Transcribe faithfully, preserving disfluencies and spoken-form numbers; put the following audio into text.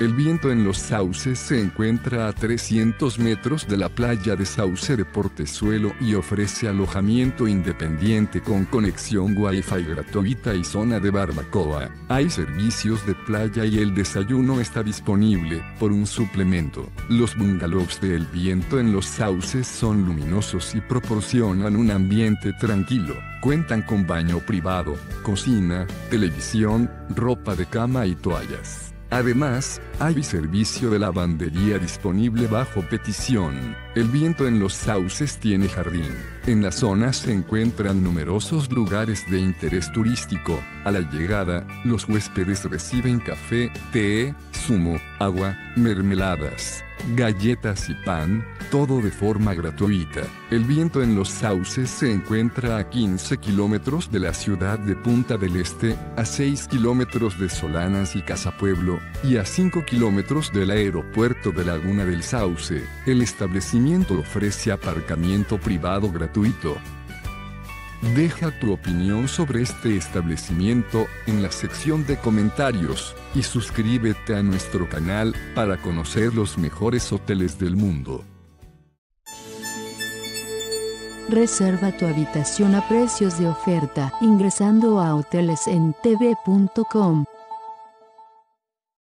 El Viento en los Sauces se encuentra a trescientos metros de la playa de Sauce de Portezuelo y ofrece alojamiento independiente con conexión Wi-Fi gratuita y zona de barbacoa. Hay servicios de playa y el desayuno está disponible por un suplemento. Los bungalows de El Viento en los Sauces son luminosos y proporcionan un ambiente tranquilo. Cuentan con baño privado, cocina, televisión, ropa de cama y toallas. Además, hay servicio de lavandería disponible bajo petición. El Viento en los Sauces tiene jardín. En la zona se encuentran numerosos lugares de interés turístico. A la llegada, los huéspedes reciben café, té, zumo, agua, mermeladas, galletas y pan, todo de forma gratuita. El Viento en los Sauces se encuentra a quince kilómetros de la ciudad de Punta del Este, a seis kilómetros de Solanas y Casapueblo, y a cinco kilómetros del aeropuerto de Laguna del Sauce. El establecimiento ofrece aparcamiento privado gratuito. Deja tu opinión sobre este establecimiento en la sección de comentarios y suscríbete a nuestro canal para conocer los mejores hoteles del mundo. Reserva tu habitación a precios de oferta ingresando a hoteles en t v punto com.